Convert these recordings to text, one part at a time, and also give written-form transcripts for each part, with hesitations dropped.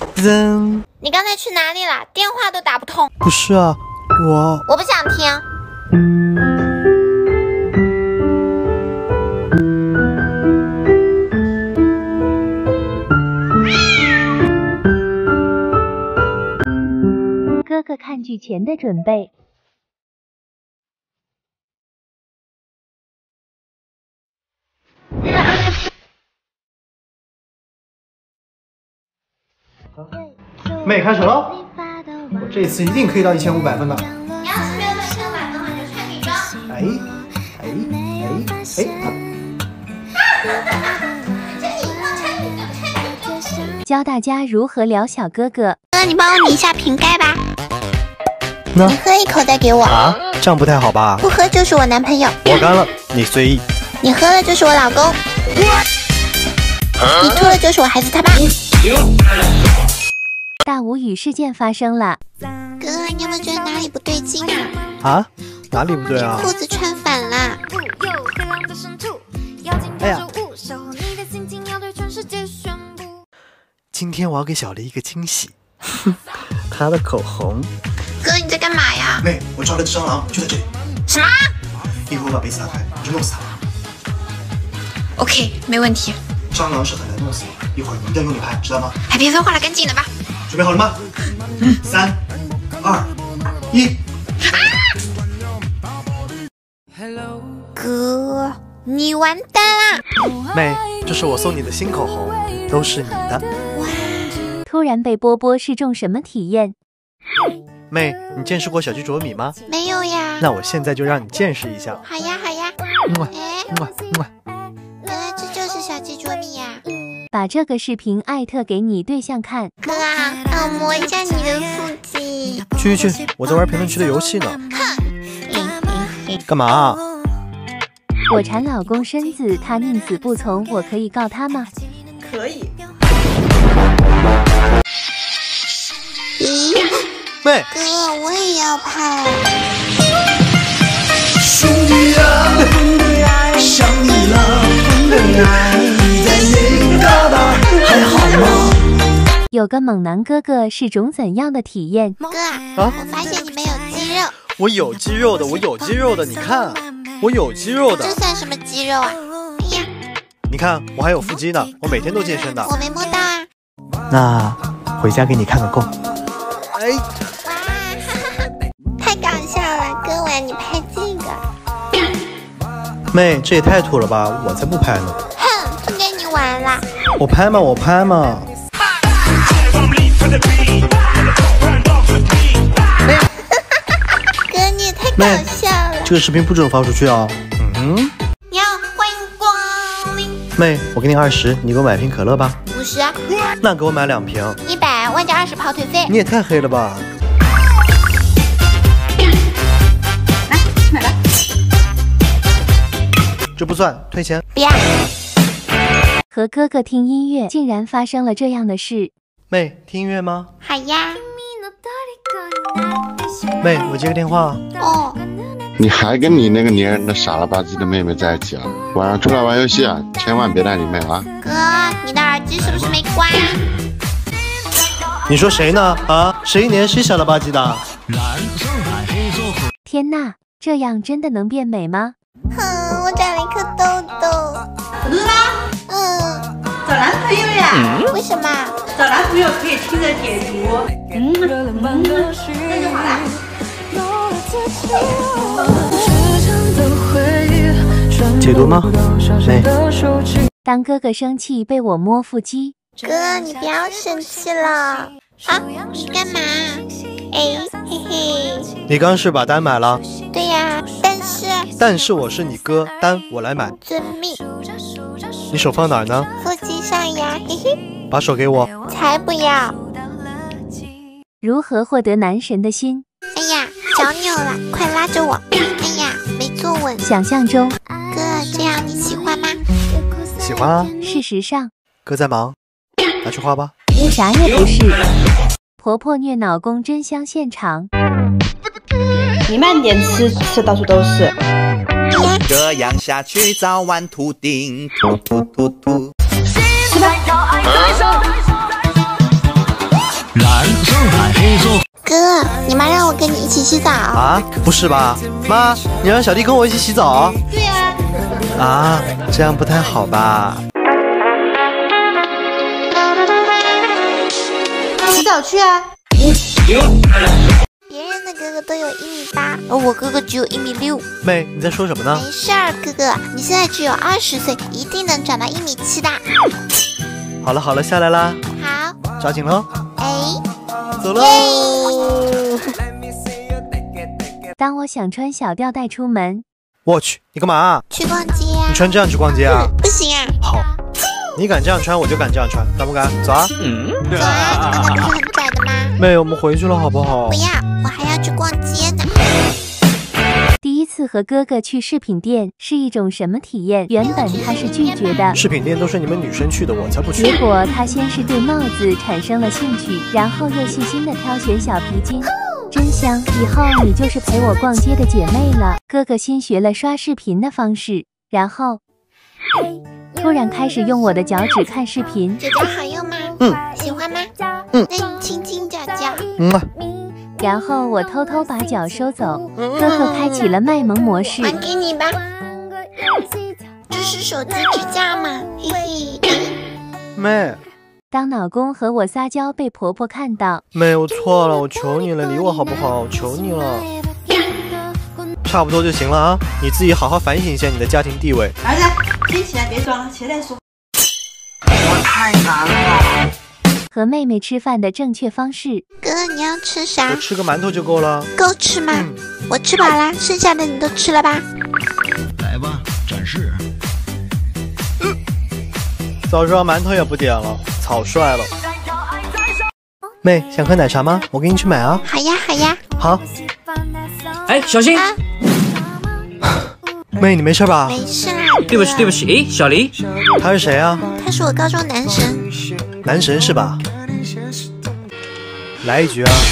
噔。 你刚才去哪里了？电话都打不通。 不是啊， 我不想听。 哥哥看剧前的准备。 妹开始了，我这次一定可以到1500分的。 你要是没有到1500分的话，就穿女装。 教大家如何撩小哥哥。 哥，你帮我拧一下瓶盖吧。 那你喝一口再给我。 啊，这样不太好吧？ 不喝就是我男朋友。 我干了，你随意。 你喝了就是我老公。你吐了就是我孩子他爸。 大无语事件发生了。 哥，你有没有觉得哪里不对劲啊？ 啊？哪里不对啊？ 裤子穿反了。 哎呀！今天我要给小黎一个惊喜，她的口红。 哥，你在干嘛呀？ 妹，我抓了只蟑螂，就在这里。 什么？ 一会儿我把杯子打开，我就弄死它。 OK， 没问题。 蟑螂是很难弄死的，一会儿你一定要用力拍，知道吗？ 还别废话了，赶紧的吧。 准备好了吗？3、2、1。 哥，你完蛋啦！ 妹，这是我送你的新口红，都是你的。 哇！ 突然被波波示众什么体验？ 妹，你见识过小鸡啄米吗？ 没有呀。 那我现在就让你见识一下。 好呀，好呀。 哎， 原来这就是小鸡啄米呀！ 把这个视频艾特给你对象看。 哥啊，让我摸一下你的腹肌。 去，我在玩评论区的游戏呢。 哼， 干嘛啊？ 我缠老公身子，他宁死不从，我可以告他吗？ 可以。 咦， 妹， 哥，我也要拍。 兄弟啊，分的爱上你了，分的爱，你在那个旮旯还好吗？ 有个猛男哥哥是种怎样的体验？ 哥啊，我发现你没有肌肉。 我有肌肉的，我有肌肉的，你看，我有肌肉的。 这算什么肌肉啊？哎呀， 你看，我还有腹肌呢，我每天都健身的。 我没摸到啊。 那回家给你看个够。哎， 哇，哈哈哈，太搞笑了，哥，我要你拍这个。 妹，这也太土了吧，我才不拍呢。 哼，不跟你玩了。 我拍嘛，我拍嘛。 哥，你也太搞笑了。 这个视频不准发出去啊。 呀，欢迎光临。 妹，我给你20，你给我买瓶可乐吧。 50。 那给我买2瓶。 100，外加20跑腿费。 你也太黑了吧。 来，买吧。 这不算，退钱。 不要。 和哥哥听音乐，竟然发生了这样的事。 妹，听音乐吗？ 好呀。 妹，我接个电话。 哦。 你还跟你那个粘人的傻了吧唧的妹妹在一起啊？晚上出来玩游戏啊，千万别带你妹啊！ 哥，你的耳机是不是没关？ 你说谁呢？啊，谁粘谁傻了吧唧的？ 天呐，这样真的能变美吗？ 哼，我长了一颗痘痘。 是吗？找男朋友呀？ 为什么？ 找男朋友可以听着解读。那就好了。 解读吗？妹， 当哥哥生气被我摸腹肌。 哥，你不要生气了。啊，你干嘛？哎，嘿嘿。 你刚是把单买了？ 对呀，但是我是你哥，单我来买。 遵命。 你手放哪儿呢？ 腹肌上呀，嘿嘿。 把手给我。 才不要。 如何获得男神的心？ 哎呀，脚扭了，快拉着我。哎呀，没坐稳。 想象中。 哥，这样你喜欢吗？ 喜欢啊。 事实上， 哥在忙，拿去花吧。 啥也不是。婆婆虐老公真香现场。 你慢点吃，吃到处都是。 这样下去早晚秃顶，秃。 吃吧。 跟你一起洗澡。 啊，不是吧？妈，你让小弟跟我一起洗澡？ 对啊。 啊，这样不太好吧？ 洗澡去啊！ 别人的哥哥都有1.8米，而我哥哥只有1.6米。 妹，你在说什么呢？ 没事儿，哥哥，你现在只有20岁，一定能长到1.7米的。 好了好了，下来啦。 好， 抓紧喽。走喽。 当我想穿小吊带出门， 我去，你干嘛？ 去逛街啊？ 你穿这样去逛街啊？ 不行啊。 好，你敢这样穿，我就敢这样穿，敢不敢？走啊！ 走啊，你们那不是很拽的吗？ 妹，我们回去了好不好？ 不要，我还要去逛街呢。 第一次和哥哥去饰品店是一种什么体验？原本他是拒绝的， 饰品店都是你们女生去的，我才不去。 结果他先是对帽子产生了兴趣，然后又细心的挑选小皮筋，真香！以后你就是陪我逛街的姐妹了。哥哥新学了刷视频的方式，然后突然开始用我的脚趾看视频。 脚脚好用吗？喜欢吗？那你亲亲脚脚。 然后我偷偷把脚收走，哥哥开启了卖萌模式。 还给你吧。这是手机支架吗？嘿嘿。 妹， 当老公和我撒娇被婆婆看到， 妹，我错了，我求你了，理我好不好？求你了。差不多就行了啊，你自己好好反省一下你的家庭地位。 儿子，先起来，别装了，起来再说。 我太难了。 和妹妹吃饭的正确方式。 哥，你要吃啥？ 我吃个馒头就够了。 够吃吗？我吃饱啦，剩下的你都吃了吧？ 来吧，展示。 早知道馒头也不点了，草率了。妹，想喝奶茶吗？我给你去买啊。 好呀，好呀。 好。 哎，小心！ 妹，你没事吧？ 没事啦。 对不起，对不起。哎，小黎， 他是谁啊？ 他是我高中男神。 男神是吧？来一局啊！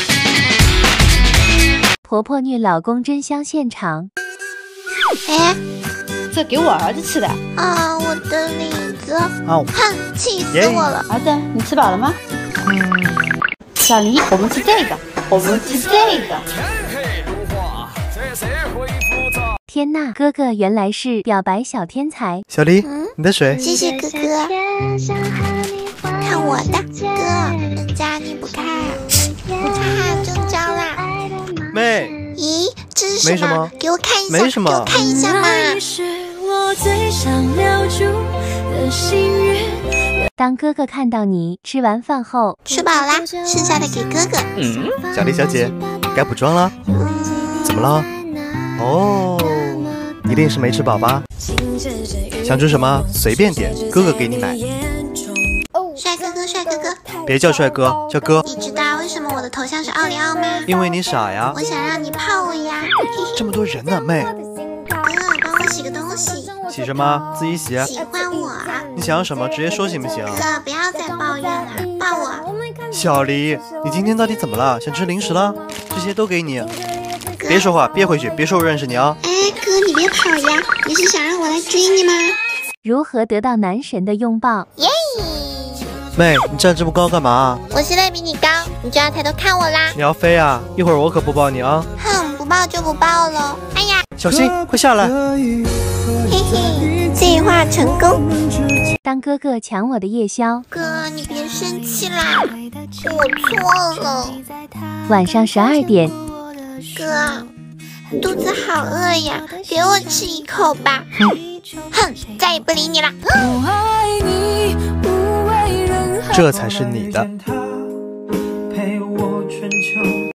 婆婆虐老公真香现场。 哎， 这给我儿子吃的。 啊，我的李子！ 哼， 气死我了！ 儿子，你吃饱了吗？小黎，我们吃这个，我们吃这个。 天呐，哥哥原来是表白小天才。 小黎，你的水。 谢谢哥哥。看我的，哥，人家你不看，中招啦！ 妹， 咦，这是什么？给我看一下， 没什么， 给我看一下嘛。 当哥哥看到你吃完饭后， 吃饱啦，剩下的给哥哥。 小丽小姐，该补妆了。怎么了？哦，一定是没吃饱吧？想吃什么随便点，哥哥给你买。 帅哥哥，帅哥哥， 别叫帅哥，叫哥。 你知道为什么我的头像是奥利奥吗？ 因为你傻呀。 我想让你泡我呀。 这么多人呢，妹。 哥，帮我洗个东西。 洗什么？自己洗。 喜欢我。 你想要什么？直接说行不行？ 哥，不要再抱怨了，抱我。 小黎，你今天到底怎么了？想吃零食了？这些都给你。别说话，憋回去，别说我认识你啊。 哎，哥，你别跑呀！你是想让我来追你吗？ 如何得到男神的拥抱？ 耶！ 妹，你站这么高干嘛？ 我现在比你高，你就要抬头看我啦。 你要飞啊？一会儿我可不抱你啊。 哼，不抱就不抱了。哎呀， 小心，快下来。 嘿嘿，计划成功。 当哥哥抢我的夜宵， 哥，你别生气啦，我错了。 晚上12点， 哥，肚子好饿呀，给我吃一口吧。哼，再也不理你了。 这才是你的。